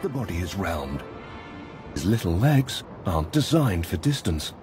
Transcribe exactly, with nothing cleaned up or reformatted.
the body is round. His little legs aren't designed for distance.